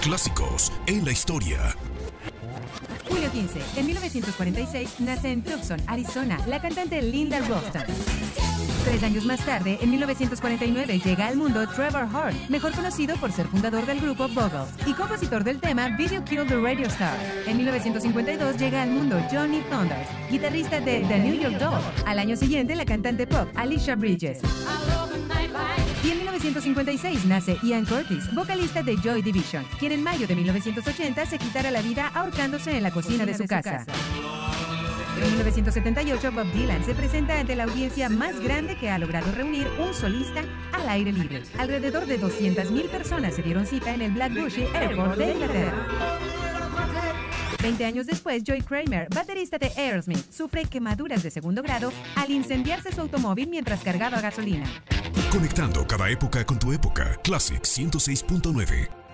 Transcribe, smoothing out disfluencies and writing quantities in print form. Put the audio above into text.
Clásicos en la historia. Julio 15. En 1946 nace en Tucson, Arizona, la cantante Linda Ronstadt. 3 años más tarde, en 1949, llega al mundo Trevor Horn, mejor conocido por ser fundador del grupo Buggles y compositor del tema Video Killed the Radio Star. En 1952 llega al mundo Johnny Thunders, guitarrista de The New York Dolls. Al año siguiente, la cantante pop Alicia Bridges. Y en 1956 nace Ian Curtis, vocalista de Joy Division, quien en mayo de 1980 se quitara la vida ahorcándose en la cocina de su casa. En 1978, Bob Dylan se presenta ante la audiencia más grande que ha logrado reunir un solista al aire libre. Alrededor de 200,000 personas se dieron cita en el Black Bushy Airport de Inglaterra. 20 años después, Joey Kramer, baterista de Aerosmith, sufre quemaduras de segundo grado al incendiarse su automóvil mientras cargaba gasolina. Conectando cada época con tu época. Classic 106.9.